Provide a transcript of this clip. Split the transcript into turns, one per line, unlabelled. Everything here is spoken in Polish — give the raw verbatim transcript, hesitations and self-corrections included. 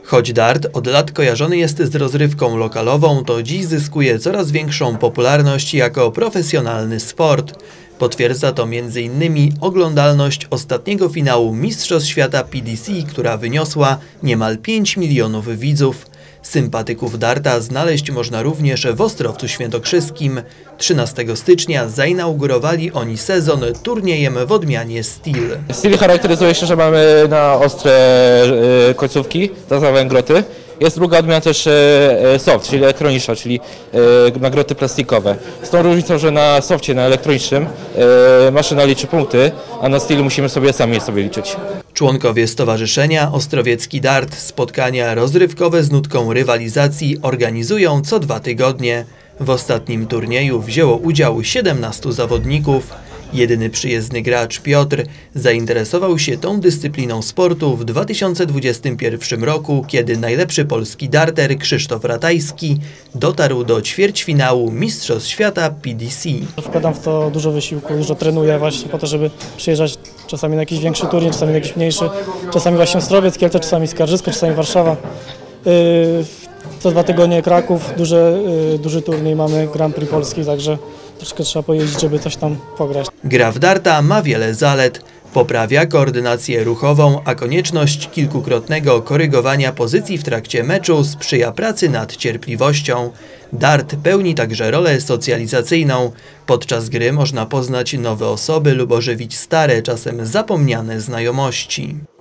Choć dart od lat kojarzony jest z rozrywką lokalową, to dziś zyskuje coraz większą popularność jako profesjonalny sport. Potwierdza to między innymi oglądalność ostatniego finału Mistrzostw Świata P D C, która wyniosła niemal pięć milionów widzów. Sympatyków darta znaleźć można również w Ostrowcu Świętokrzyskim. trzynastego stycznia zainaugurowali oni sezon turniejem w odmianie Steel.
Steel charakteryzuje się, że mamy na ostre końcówki, tak zwane groty. Jest druga odmiana też soft, czyli elektroniczna, czyli na groty plastikowe. Z tą różnicą, że na softie, na elektronicznym maszyna liczy punkty, a na Steel musimy sobie sami sobie liczyć.
Członkowie stowarzyszenia Ostrowiecki Dart spotkania rozrywkowe z nutką rywalizacji organizują co dwa tygodnie. W ostatnim turnieju wzięło udział siedemnastu zawodników. Jedyny przyjezdny gracz Piotr zainteresował się tą dyscypliną sportu w dwa tysiące dwudziestym pierwszym roku, kiedy najlepszy polski darter Krzysztof Ratajski dotarł do ćwierćfinału Mistrzostw Świata P D C.
Wkładam w to dużo wysiłku, dużo trenuję właśnie po to, żeby przyjeżdżać czasami na jakiś większy turniej, czasami na jakiś mniejszy, czasami właśnie Ostrowiec, Kielce, czasami Skarżysko, czasami Warszawa. Yy, co dwa tygodnie Kraków, duży, yy, duży turniej mamy, Grand Prix Polski, także troszkę trzeba pojeździć, żeby coś tam pograć.
Gra w darta ma wiele zalet. Poprawia koordynację ruchową, a konieczność kilkukrotnego korygowania pozycji w trakcie meczu sprzyja pracy nad cierpliwością. Dart pełni także rolę socjalizacyjną. Podczas gry można poznać nowe osoby lub ożywić stare, czasem zapomniane znajomości.